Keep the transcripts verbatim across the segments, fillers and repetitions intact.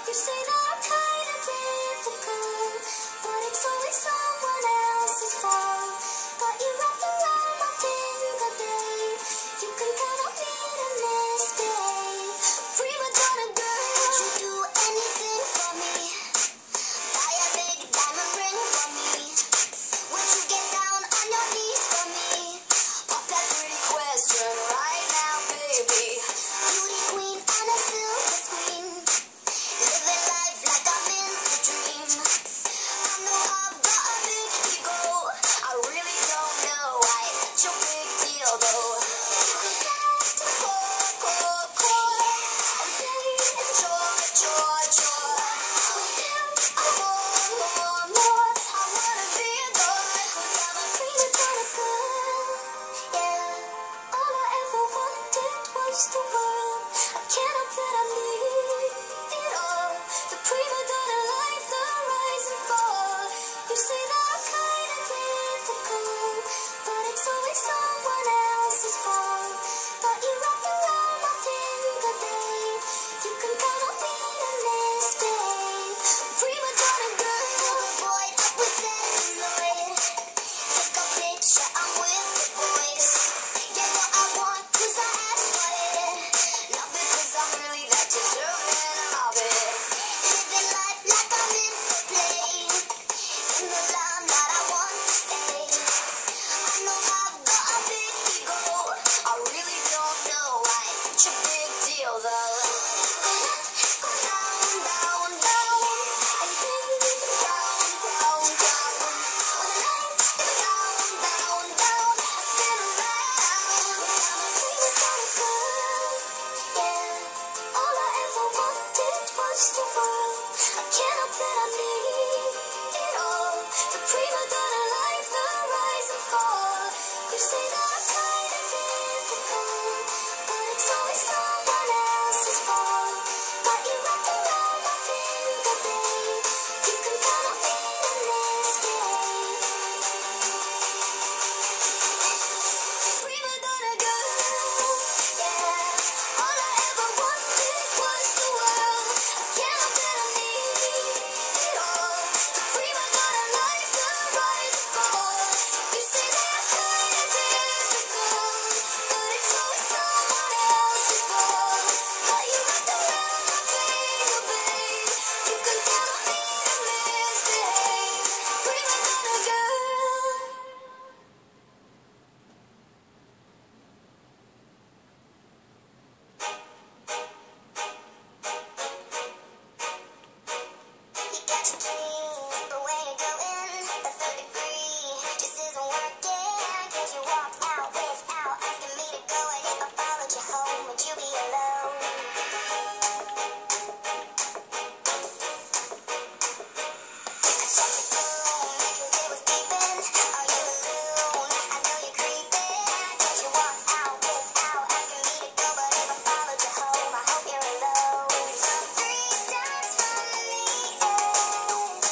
You say that I'm kind of difficult, but it's always someone else's fault. Got you wrapped around my finger, babe. You can count on me to misbehave. Prima donna girl, would you do anything for me? Buy a big diamond ring for me. Would you get down on your knees for me? Pop that pretty question right now, baby. Beauty queen and a silver screen. Living life like I'm in a dream. I know I've got a big ego. I really don't know why it's such a big deal, though. You can say to core, core, core. And baby, it's a chore, chore, chore. With you, I want more, more. I wanna be a girl, 'cause I'm a prima donna girl. Yeah, all I ever wanted was the world. I can't help that I need it all. The prima donna life, the rise and fall. You say that I'm kind of difficult, but it's always someone else's fault. Got you wrapped around my finger, babe. You can count on me to misbehave. Prima donna girl, avoid up with celluloid. Take a picture, I'm with the boys. Get what I want, 'cause I asked for it. Not because I'm really that deserving of it. Living life like I'm in the play. In the limelight, I want to stay. I know I've got a big ego. I really don't know why it's such a big deal, though. Go down, down, down, and baby, down, down, down. When the lights go down, down, down, I spin around. I'm a prima donna girl. Yeah, all I ever wanted was the world. I can't help that I need it all. The prima donna life, the rise and fall. You say that I'm kind of difficult, but it's always someone else's fault. Got you wrapped around my finger, babe. You can count on me to misbehave. Prima donna girl, yeah. All I ever wanted was the world. I can't help that I need it all. The prima donna life, the rise and fall. You say that I'm kind of difficult, but it's always someone else's fault. Got you wrapped around my finger, babe. You can count on me to misbehave. Prima donna girl. You got your dreams, but where you going? The third degree just isn't working. 'Cause you walked out without asking me to go. And if I followed you home, would you be alone? I shut the phone because it was beeping. Are you alone? I know you're creeping. 'Cause you walked out without asking me to go. But if I followed you home, I hope you're alone. Three steps from me, yeah.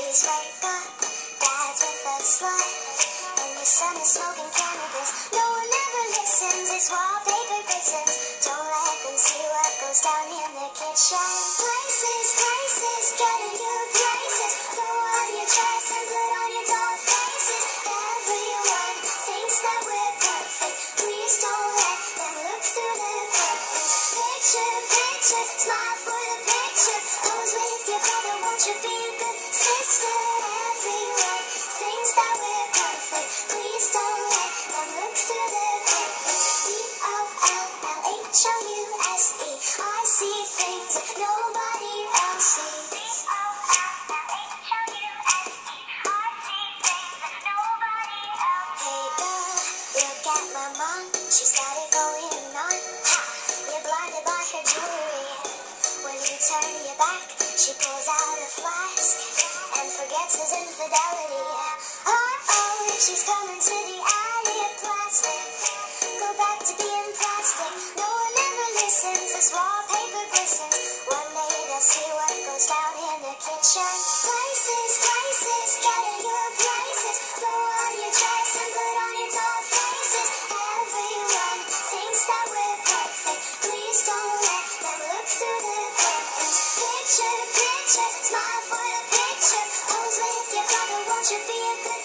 Please wake up, Dad's with a slut, and your son is smoking cannabis. No one ever listens, it's wallpaper glistens. Don't let them see what goes down in the kitchen. Places, places, getting you places. Throw on your dress and put on your doll faces. Everyone thinks that we're perfect. Please don't let them look through the curtains. Picture, picture, smile for the picture. Pose with your brother, won't you be a good sister? Everyone thinks that we're perfect. Please don't let them look through the curtains. D O L L H O U S E. I see things that nobody else sees. D O L L H O U S E. I see things that nobody else sees. Hey girl, look at my mom. She's got it going on. Ha! You're blinded by her jewelry. When you turn your back, she pulls out a flask and forgets his infidelity. Uh-oh, she's coming to the alley of plastic. Go back to being plastic. No one ever listens, this wallpaper glistens. One day they'll see what goes down in the kitchen. Places, places, getting your places. Throw on your dress and put on your doll faces. Everyone thinks that we're perfect. Please don't let them look through the curtains. Picture, picture, smile for the picture. Pose with your brother, won't you be a good